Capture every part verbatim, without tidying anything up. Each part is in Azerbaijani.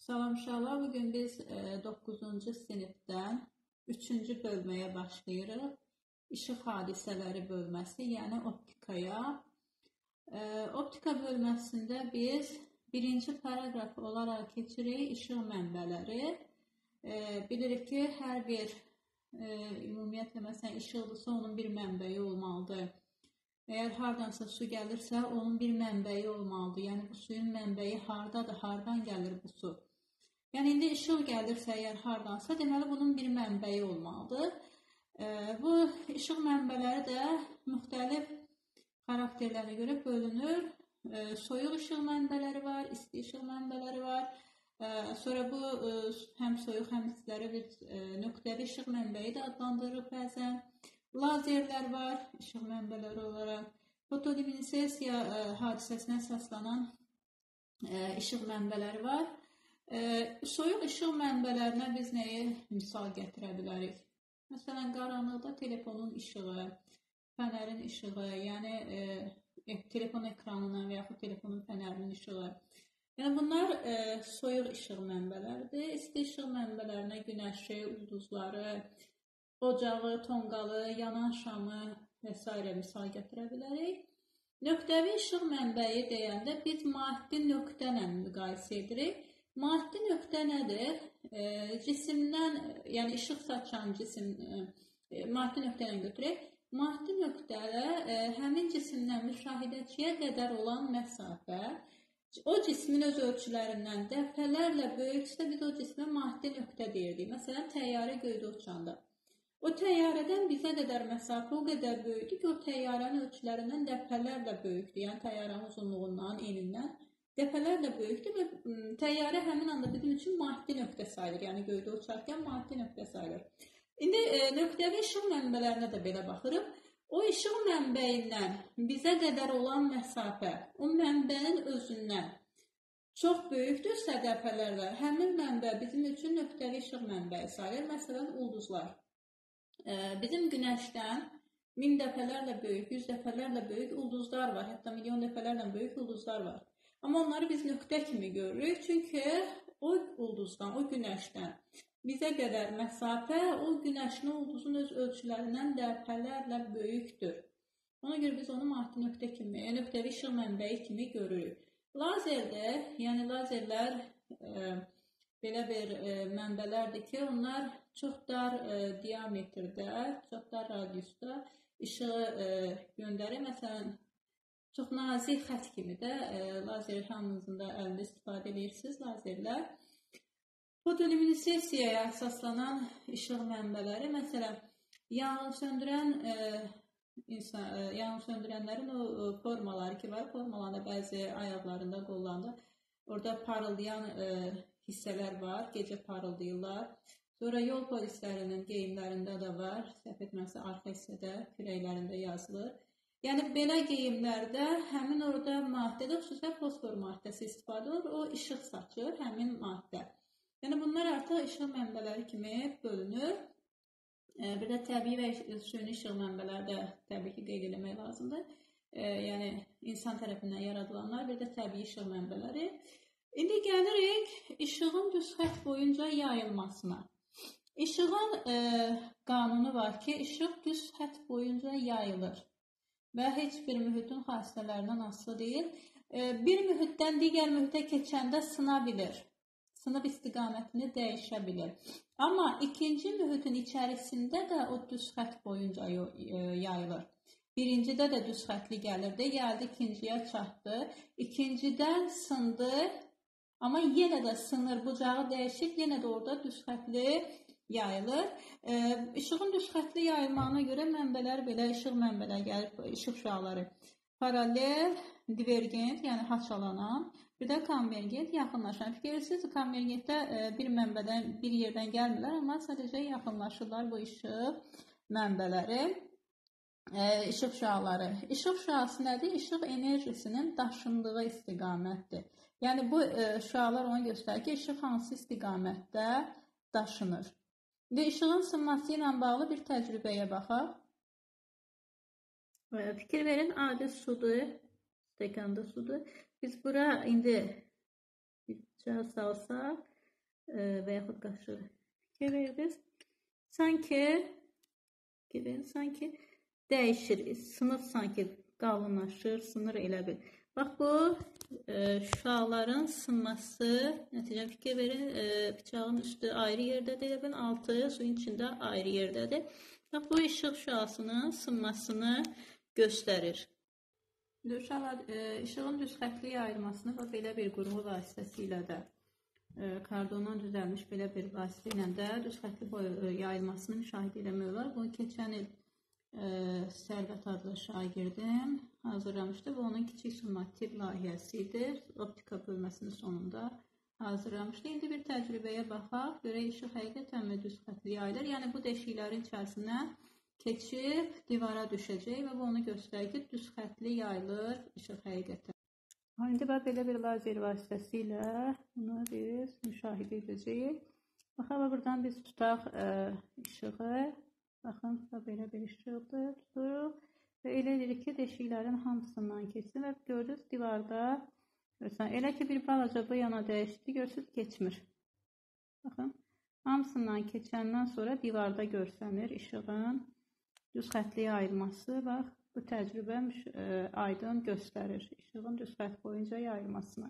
Salam uşaqlar, bugün biz doqquzuncu sinifdən üçüncü bölməyə başlayırıq. İşıq hadisələri bölməsi, yəni optikaya. Optika bölməsində biz birinci paragraf olaraq keçirik işıq mənbələri. Bilirik ki, hər bir ümumiyyətlə məsələn işıqdırsa onun bir mənbəyi olmalıdır. Əgər hardansa su gəlirsə onun bir mənbəyi olmalıdır. Yəni bu suyun mənbəyi hardadır, hardan gəlir bu su? Yəni indi işıq gəlirsə əgər hardansa, deməli bunun bir mənbəyi olmalıdır. Bu işıq mənbələri də müxtəlif xarakterlərə görə bölünür. Soyuq işıq mənbələri var, isti işıq mənbələri var. Sonra bu həm soyuq həm istiləri bir nöqtəvi işıq mənbəyi də adlandırırıq bəzən. Lazerlər var işıq mənbələri olaraq. Fotoluminessensiya hadisəsinə əsaslanan işıq mənbələri var. Soyuq işıq mənbələrinə biz nəyi misal gətirə bilərik? Məsələn, qaranlıqda telefonun işığı, fənərin işığı, yəni e, telefon ekranının və yaxud telefonun fənərinin işığı. Yəni bunlar e, soyuq işıq mənbələridir. İsti işıq mənbələrinə günəşi, ulduzları, ocağı, tonqalı, yanan şamı və s. misal gətirə bilərik. Nöqtəvi işıq mənbəyi deyəndə biz maddi nöqtə ilə müqayisə edirik. Maddi nöqtə nədir? E, cisimdən, yəni işıq saçan cisim, e, maddi nöqtə ilə götürək. Maddi nöqtələ e, həmin cisimdən müşahidəçiyə qədər olan məsafə, o cismin öz ölçülərindən dəfələrlə böyüksə biz o cismə maddi nöqtə deyirdik. Məsələn, təyyarə göydə uçanda. O təyyarədən bizə qədər məsafə o qədər böyükdür ki, o təyyarənin ölçülərindən dəfələrlə böyükdür. Yəni təyyarənin uzunluğundan, enindən dəfələrlə böyükdür və təyyarə həmin anda bizim üçün maddi nöqtə sayılır. Yəni göydə uçarkən maddi nöqtə sayılır. İndi e, nöqtəvi işıq mənbələrinə də belə baxırıq. O işıq mənbəyindən bizə qədər olan məsafə, o mənbənin özündən çox böyükdürsə dəfələrlə, həmin mənbə bizim üçün nöqtəvi işıq mənbəyi sayılır. Məsələn, ulduzlar. E, bizim günəşdən min dəfələrlə böyük, yüz dəfələrlə böyük ulduzlar var. Hətta milyon dəfələrlə böyük ulduzlar var. Amma onları biz nöqtə kimi görürük. Çünki o ulduzdan, o günəşdən bizə qədər məsafə o günəşin, ulduzun öz ölçülərindən dəfələrlə böyükdür. Ona görə biz onu maddi nöqtə kimi, nöqtəvi işıq mənbəyi kimi görürük. Lazerdə, yəni lazerlər e, belə bir e, mənbələrdir ki, onlar çox dar e, diametrdə, çox dar radiusda işığı e, göndərir. Məsələn, çox nazik xət kimi də e, lazer hamınızın da əlində istifadə edirsiniz lazerlər. Fotoluminesensiyaya əsaslanan işıq mənbələri, məsələn, yanğın söndürən e, insan, e, yanğın söndürənlərin o e, formaları ki var, formalarında bəzi ayaqlarında, qollarında orada parıldayan e, hissələr var, gecə parıldayırlar. Sonra yol polislərinin geyimlərində də var, səhv etməsə arxa hissədə, kürəklərində yazılır. Yəni belə geyimlərdə həmin orada maddədə, xüsusən fosfor maddəsi istifadə olur, o işıq saçır, həmin maddə. Yəni bunlar artıq işıq mənbələri kimi bölünür. E, bir də təbii və süni işıq mənbələri də təbii ki qeyd etmək lazımdır. E, yəni insan tərəfindən yaradılanlar, bir də təbii işıq mənbələri. İndi gəlirik işığın düz xətt boyunca yayılmasına. İşığın e, qanunu var ki, işıq düz xətt boyunca yayılır və heç bir mühitin xassələrindən asılı deyil. E, bir mühitdən digər mühitə keçəndə sına bilir. Sınıb istiqamətini dəyişə bilir. Amma ikinci mühitin içərisində də o düz xətt boyunca yayılır. Birincidə də düz xəttli gəlirdi, gəldi ikinciyə çatdı. İkincidən sındı, amma yenə də sınır, bucağı dəyişir, yenə də orada düz xəttli yayılır. E, işığın düz xəttli yayılmağına görə mənbələr belə işıq mənbələr gəlir, işıq şüaları. Paralel, divergent, yəni haçalanan, bir də konvergent, yaxınlaşan. Fikirsiz, konvergentdə e, bir mənbədən, bir yerdən gəlmirlər, amma sadəcə yaxınlaşırlar bu işıq mənbələri, e, işıq şüaları. İşıq şüası nədir? İşıq enerjisinin daşındığı istiqamətdir. Yəni bu e, şüalar ona göstərir ki, işıq hansı istiqamətdə daşınır. Və işığın sınması ilə bağlı bir təcrübəyə baxaq. Fikir verin, adi sudur, stəkanda sudur. Biz bura indi cihaz salsaq, e, və yaxud qaşı fikir verirsiniz. Sanki girin, sanki dəyişir. Sınır sanki qalınlaşır, sınır elə bil. Bax bu e, şüaların sınması, nəticə fikir verin, e, bıçağın üstü ayrı yerdədir, elə bil altı suyun içində ayrı yerdədir. Bax bu işıq şüasının sınmasını göstərir. Uşaqlar, e, işığın düz xətli yayılmasını və belə bir qurğu vasitəsilə də e, kardondan düzəlmiş belə bir vasitə ilə də düz xətli boy e, yayılmasını müşahidə etmək olar. Bunu keçən il e, Sərvət adlı şagirdim hazırlamışdı. Bu onun kiçik summativ layihəsi idi. Optika bölməsinin sonunda hazırlamışdı. İndi bir təcrübəyə baxaq. Görək işıq həqiqətən mi düz xətli yayılır. Yəni bu deşiklərin içərisindən keçib divara düşəcək və bu onu göstərir ki, düz xətli yayılır işıq həqiqətən. İndi bax belə bir lazer vasitəsilə bunu biz müşahidə edəcəyik. Baxaq, buradan biz tutaq ə, işığı. Baxın, belə bir işıqdır, tuturuq və elə edirik ki, deşiklərin hamısından keçsin və gördünüz divarda, görürsən, elə ki bir balaca bu yana dəyişdi, görürsünüz keçmir. Baxın, hamısından keçəndən sonra divarda görsənir işığın düz xətli yayılması. Bax, bu təcrübə e, aydın göstərir işığın düz xətt boyunca yayılmasını.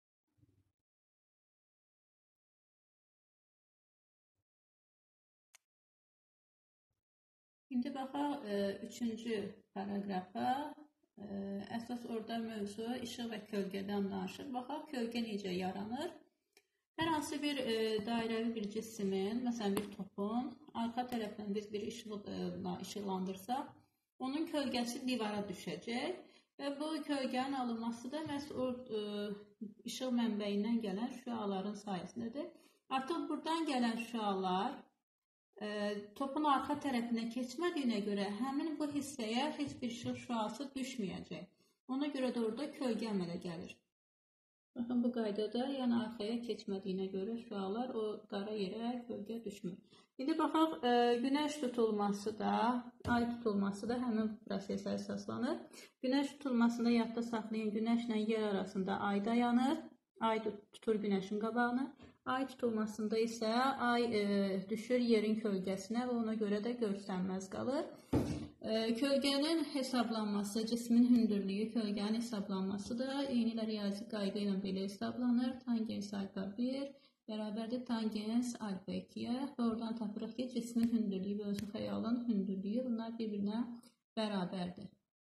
İndi baxaq e, üçüncü paraqrafa. E, əsas orada mövzu işıq və kölgədən danışır. Baxaq, kölgə necə yaranır? Hər hansı bir e, dairəvi bir cismin, məsələn bir topun arxa tərəfdən biz bir işıqla işıqlandırsaq, onun kölgəsi divara düşəcək və bu kölgənin alınması da məhz o e, işıq mənbəyindən gələn şüaların sayəsindədir. Artıq buradan gələn şüalar e, topun arxa tərəfinə keçmədiyinə görə həmin bu hissəyə heç bir işıq şüası düşməyəcək. Ona görə də orada kölgə əmələ gəlir. Baxın, bu qaydada, yəni arxaya keçmədiyinə görə şüalar o qara yerə kölgə düşmür. İndi baxaq, e, günəş tutulması da, ay tutulması da həmin prosesə əsaslanır. Günəş tutulmasında yadda saxlayın, günəşlə yer arasında ay dayanır, ay tutur günəşin qabağını. Ay tutulmasında isə ay e, düşür yerin kölgəsinə və ona görə də görsənməz qalır. E, kölgənin hesablanması, cismin hündürlüyü, kölgənin hesablanması da eyni ilə riyazi qayda ilə belə hesablanır. Tangens alfa bir bərabərdir tangens alfa ikiyə və oradan tapırıq ki, cismin hündürlüyü və özü xəyalın hündürlüyü bunlar bir-birinə bərabərdir.